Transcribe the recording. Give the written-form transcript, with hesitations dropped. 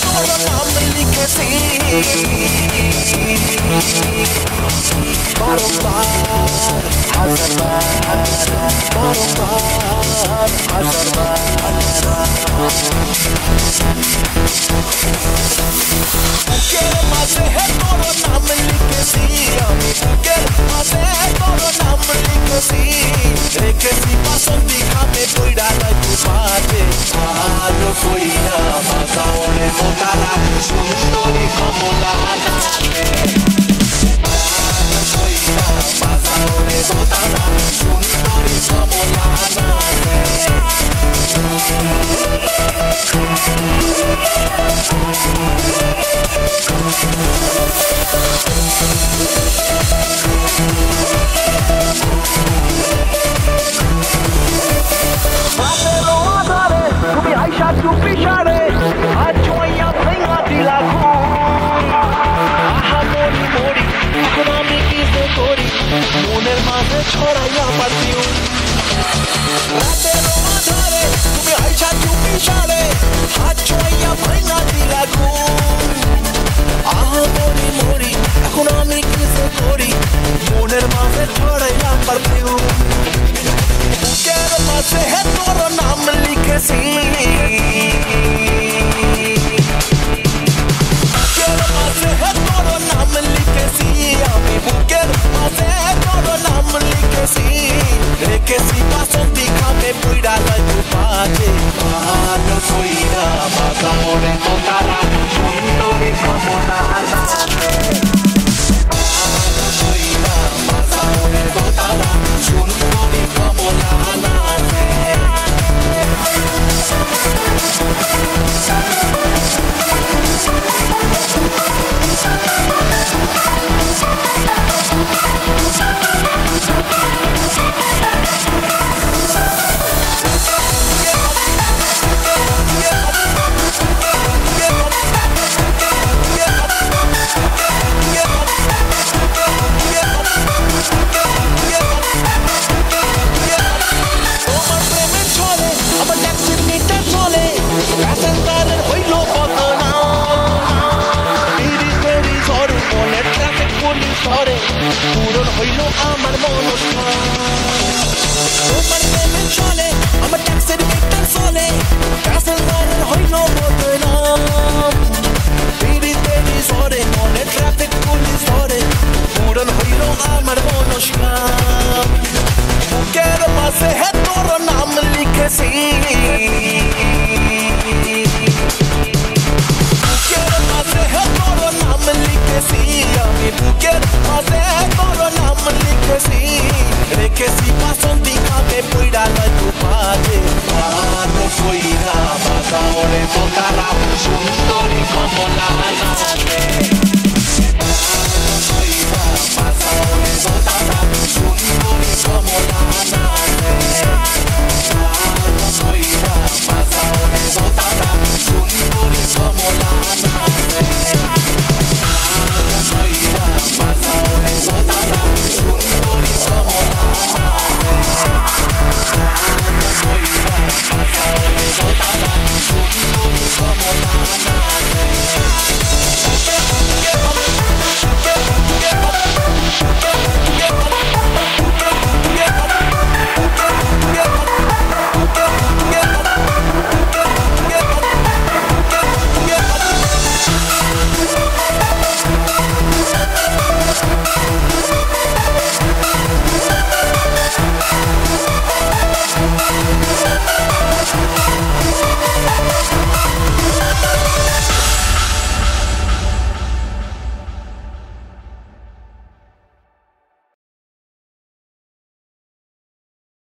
তোর নাম লিখেছি বারংবার হাজারবার বারংবার হাজারবার বুকের মাঝে তোর নাম লিখেছি আমি বুকের মাঝে তোর নাম লিখেছি রেখেছি বাসন্তী খামে পইড়া নাই তু পাতে আলো কইরা বাজাওরে মোতারা সুন্দরী কমলা নাচে আলো কইরা বাজাওরে মোতারা সুন্দরী কমলা নাচে তুমি আইসা চুপি সারে আর জয়া ভেঙা দিলা আহা মরি মরি এখন আমি কি যে করি মনের মাঝে ছড়াইয়া পারতিও রাতের আধারে তুমি আইসা চুপি সারে আর জয়া ভেঙা দিলা আহা মরি মরি এখন আমি কি যে করি মনের মাঝে ছড়াইয়া পারতিও বুকের মাঝে তোর নাম লিখেছি বুকের মাঝে তোর নাম লিখেছি আমি বুকের মাঝে তোর নাম লিখেছি রেখেছি বাসন্তী খামে পইড়া নাই তু পাতে আলো কইরা বাজাওরে মোতারা সুন্দরী কমলা নাচে আলো কইরা বাজাওরে মোতারা সুন্দরী কমলা নাচে পূরণ হইল আমার মনস্কার তোমার প্রেমে চলে আমার ট্যাক্সের মিটার চলে প্যাসেঞ্জারের হইল বদনাম পিড়িতে সরে মনে ট্রাফিক পুলিশ ধরে পূরণ হইল আমার মনস্কার বুকের মাঝে তোর নাম লিখেছি বুকের মাঝে তোর নাম লিখেছি আমি বুকের মাঝে তোর নাম লিখেছি রেখেছি বাসন্তী খামে পইড়া নাই তু পাতে আলো কইরা বাজাওরে মোতারা সুন্দরী কমলা